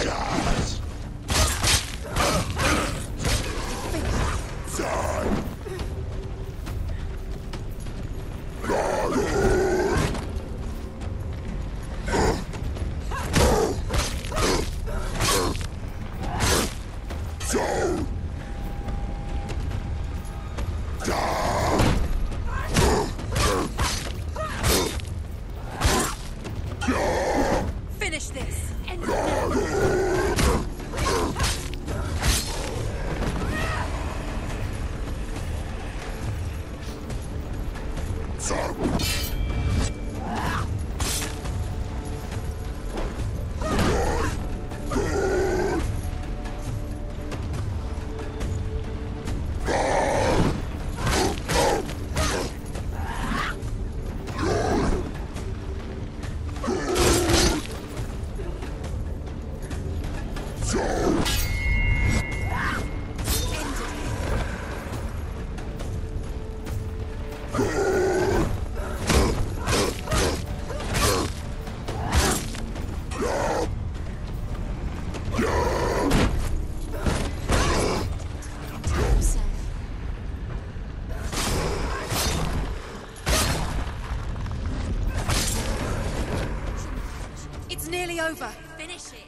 Finish this! It's nearly over. Finish it.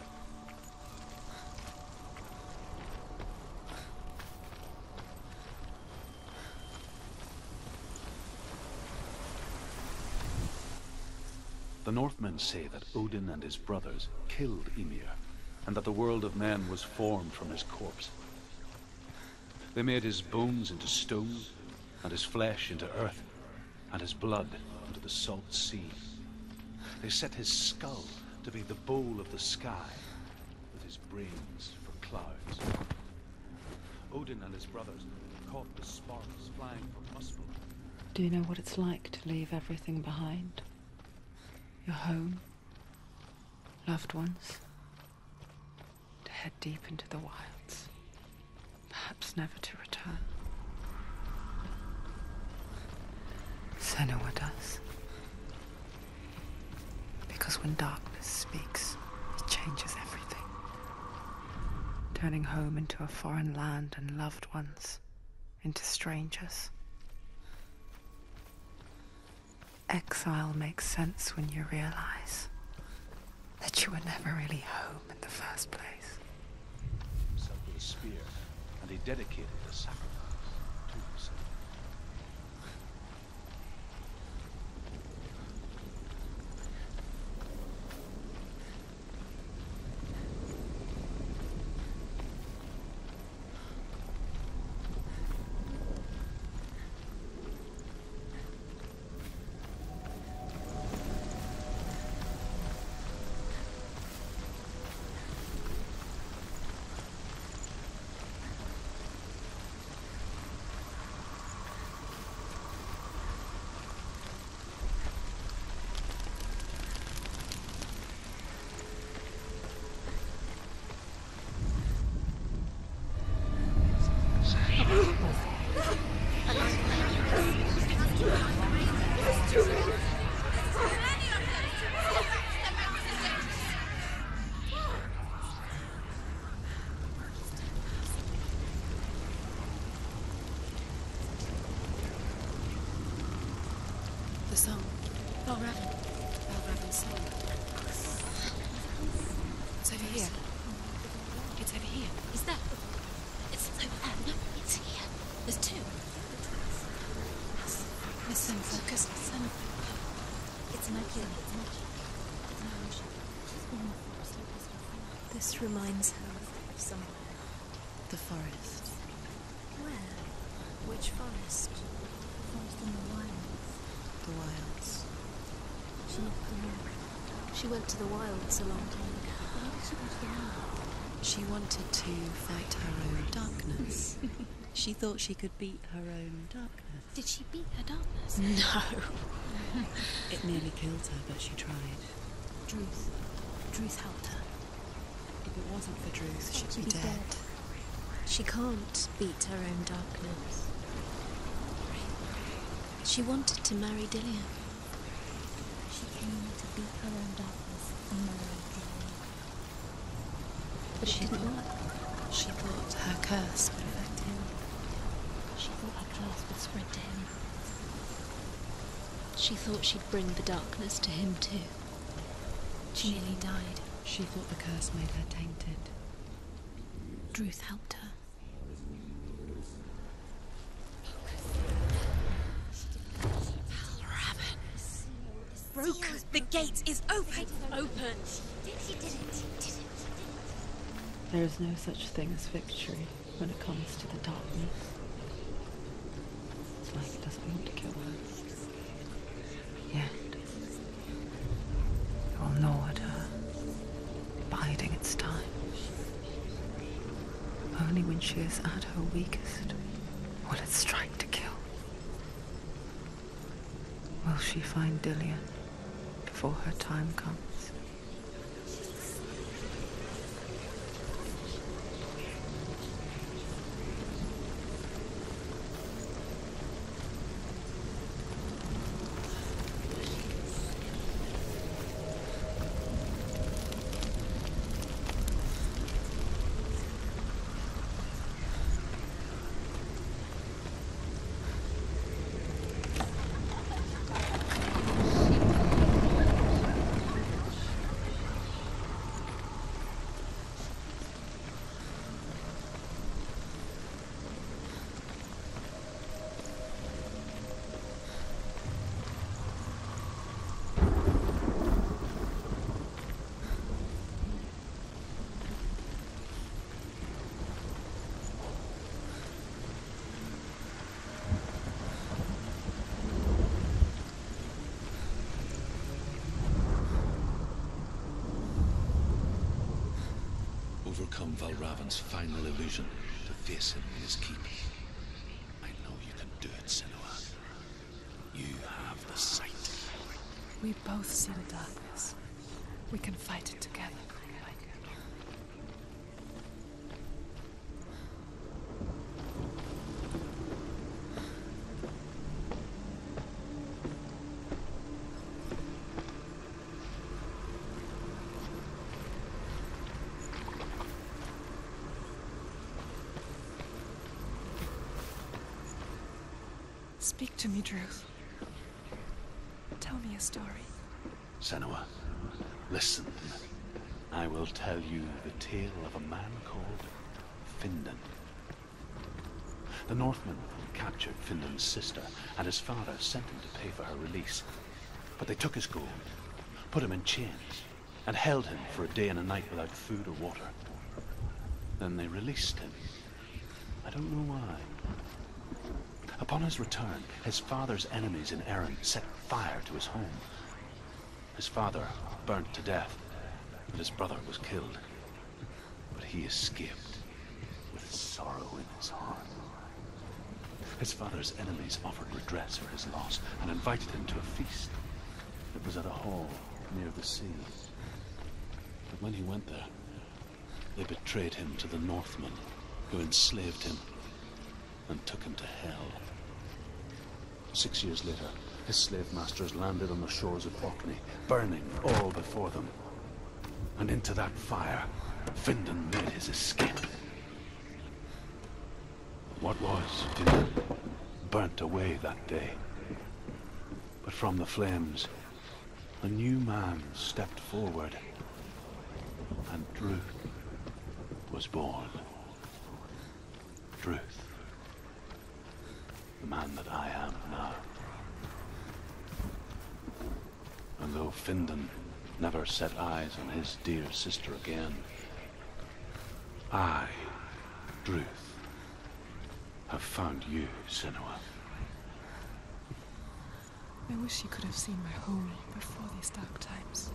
The Northmen say that Odin and his brothers killed Ymir, and that the world of men was formed from his corpse. They made his bones into stone, and his flesh into earth, and his blood into the salt sea. They set his skull to be the bowl of the sky, with his brains for clouds. Odin and his brothers caught the sparks flying from Muspel. Do you know what it's like to leave everything behind? Your home, loved ones, to head deep into the wilds, perhaps never to return. Senua does. Because when darkness speaks, it changes everything. Turning home into a foreign land and loved ones into strangers. Exile makes sense when you realize that you were never really home in the first place. Himself with a spear, and he dedicated the sacrifice to himself. The song. Valravn. Valravn's song. It's over here. It's over here. Is that? It's over there. No, it's here. There's two. Listen, focus. Listen. It's magic. It's magic. It's an illusion. She's been in the forest like this before. This reminds her of somewhere. The forest. Where? Which forest? The forest in the wilds. The wilds. She knocked them all. She went to the wilds a long time ago. Why did she go to the wilds? She wanted to fight her own darkness. She thought she could beat her own darkness. Did she beat her darkness? No. It nearly killed her, but she tried. Druth. Druth helped her. If it wasn't for Druth, she'd be dead. She can't beat her own darkness. She wanted to marry Dillion. She came to beat her own darkness and marry Dillion. She didn't work. She thought her curse would affect him. She thought her curse would spread to him. She thought she'd bring the darkness to him too. She nearly died. She thought the curse made her tainted. Druth helped her. Broken. The gate is open. Open! She did it. There is no such thing as victory when it comes to the darkness. It's like it doesn't want to kill her. Yet, it will gnaw at her, biding its time. Only when she is at her weakest will it strike to kill. Will she find Dillion before her time comes? Overcome Valravan's final illusion to face him in his keep. I know you can do it, Senua. You have the sight. We both see the darkness. We can fight it together. Speak to me, Druth. Tell me a story. Senua, listen. I will tell you the tale of a man called Findan. The Northmen captured Findan's sister, and his father sent him to pay for her release. But they took his gold, put him in chains, and held him for a day and a night without food or water. Then they released him. I don't know why. Upon his return, his father's enemies in Erin set fire to his home. His father burnt to death, and his brother was killed. But he escaped with sorrow in his heart. His father's enemies offered redress for his loss and invited him to a feast. It was at a hall near the sea. But when he went there, they betrayed him to the Northmen, who enslaved him and took him to hell. 6 years later, his slave masters landed on the shores of Orkney, burning all before them. And into that fire, Findan made his escape. What was Findan burnt away that day. But from the flames, a new man stepped forward, and Druth was born. Druth. The man that I am now. And though Findan never set eyes on his dear sister again, I, Druth, have found you, Senua. I wish you could have seen my home before these dark times.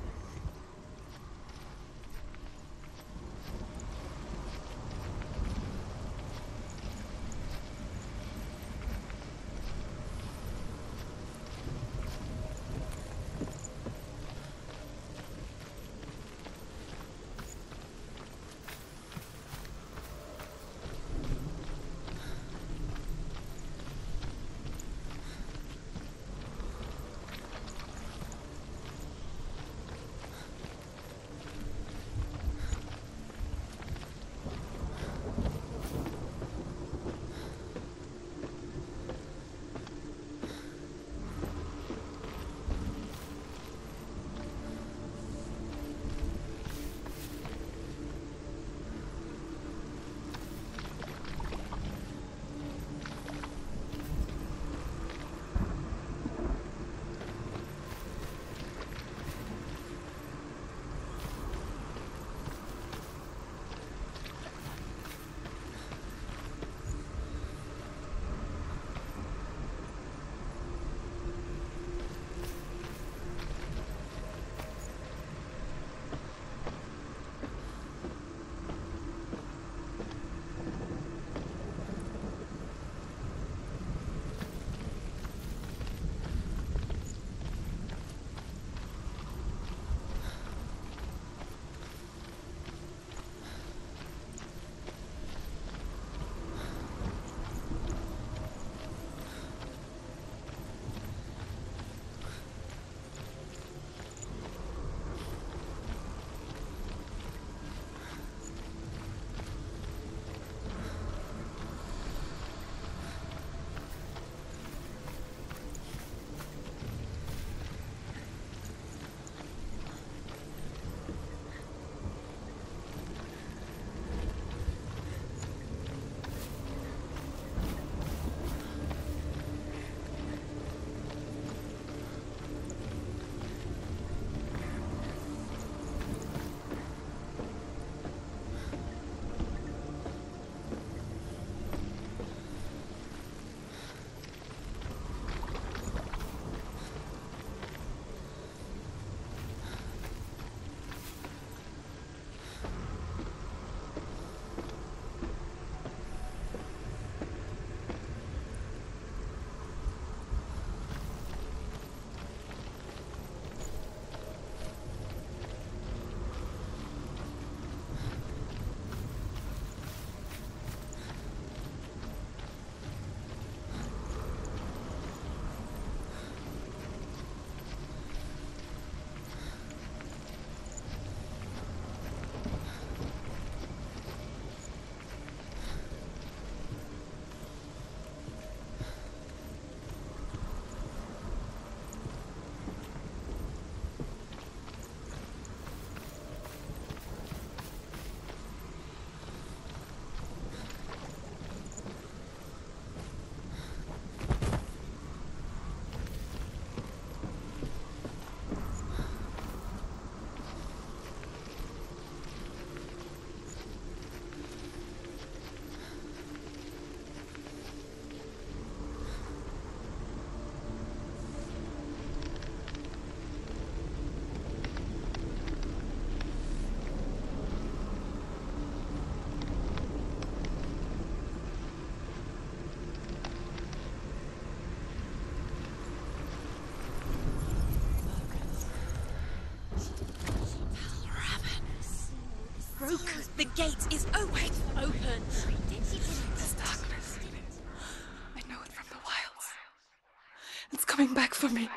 open. The gate is open. Open. This darkness. I know it from the wilds. It's coming back for me.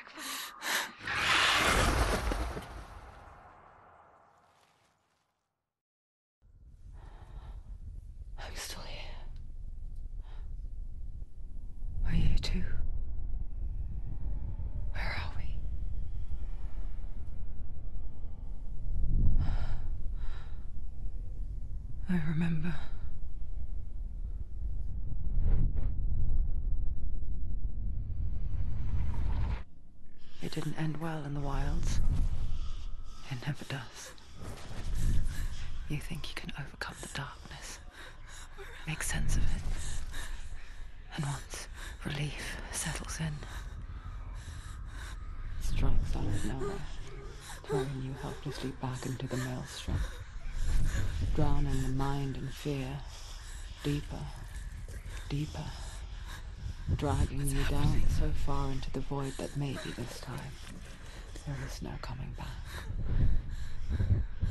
I'm still here. Are you too? Where are we? I remember. It didn't end well in the wilds. It never does. You think you can overcome the darkness, make sense of it, and once relief settles in, it strikes out of nowhere, throwing you helplessly back into the maelstrom, drowning the mind in fear, deeper, deeper, dragging you down so far into the void that maybe this time there is no coming back.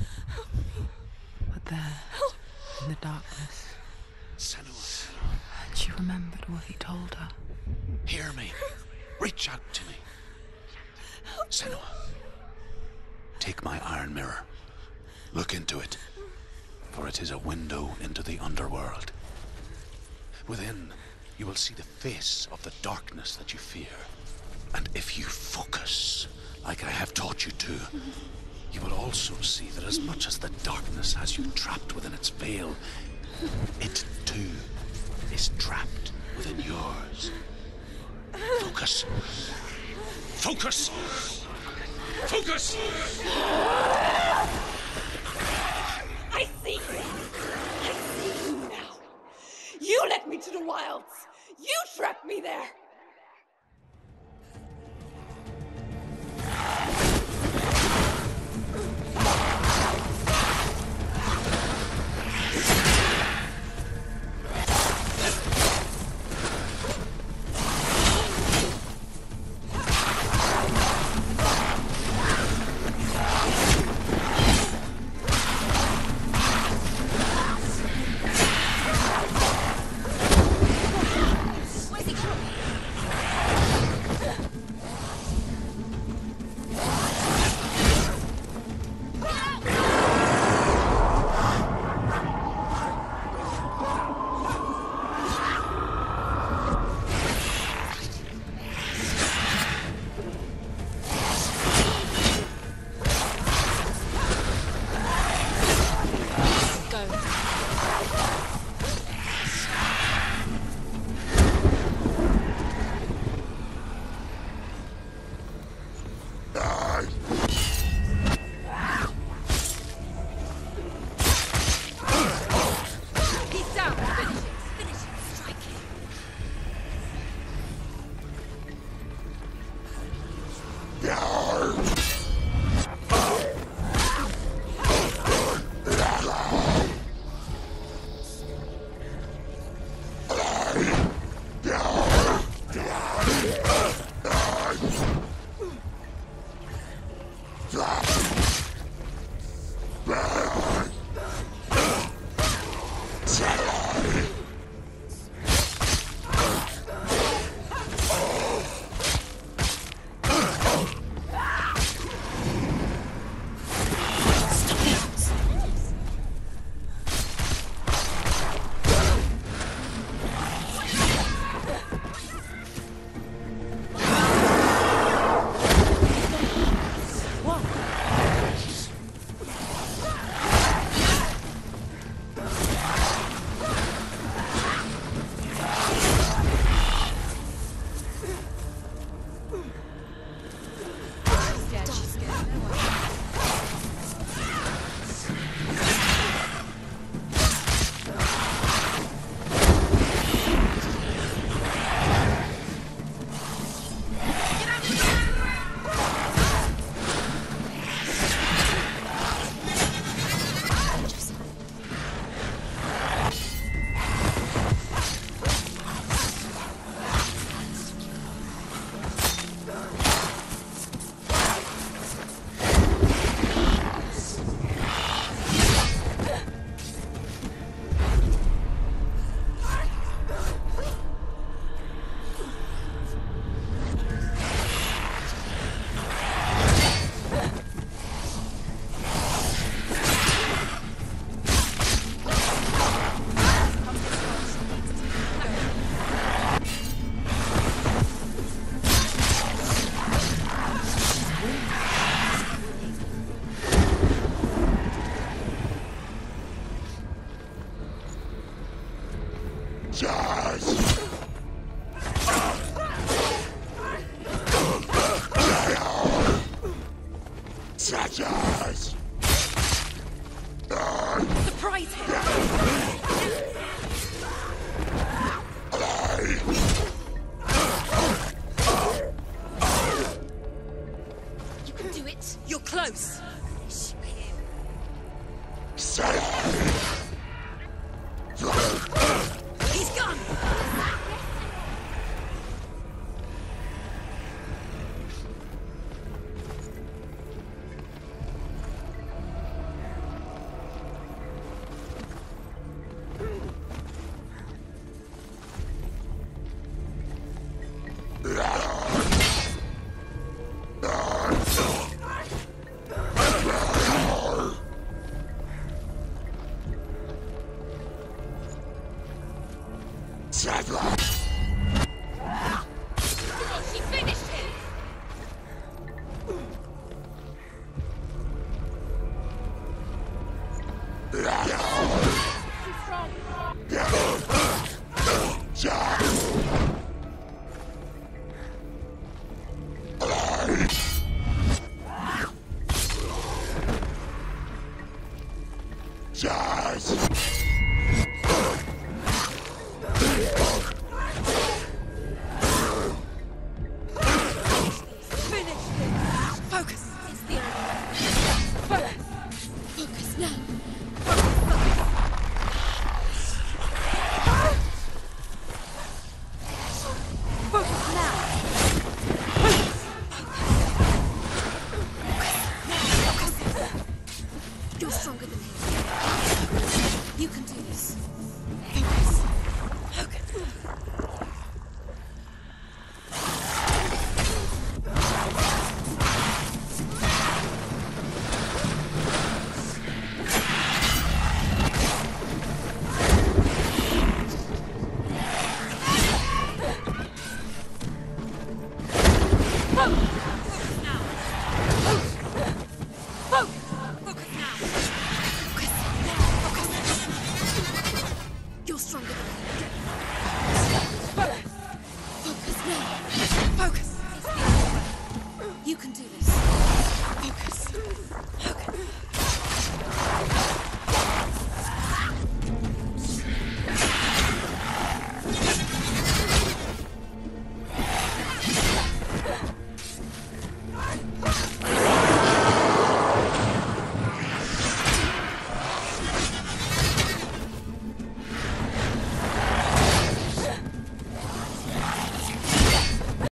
But there, in the darkness, Senua, she remembered what he told her. hear me. Reach out to me. Senua, take my iron mirror. Look into it, for it is a window into the underworld. Within, you will see the face of the darkness that you fear. And if you focus, like I have taught you to, you will also see that as much as the darkness has you trapped within its veil, it too is trapped within yours. Focus. Focus! Focus! I see you! I see you now! You led me to the wilds! You trapped me there! Surprise him! You can do it. You're close. He's gone. She finished him. Focus. It's the end. Focus now. Focus now. You're stronger than him. You can do this. Focus. You're stronger than him. Focus now. Focus. You can do this. Focus.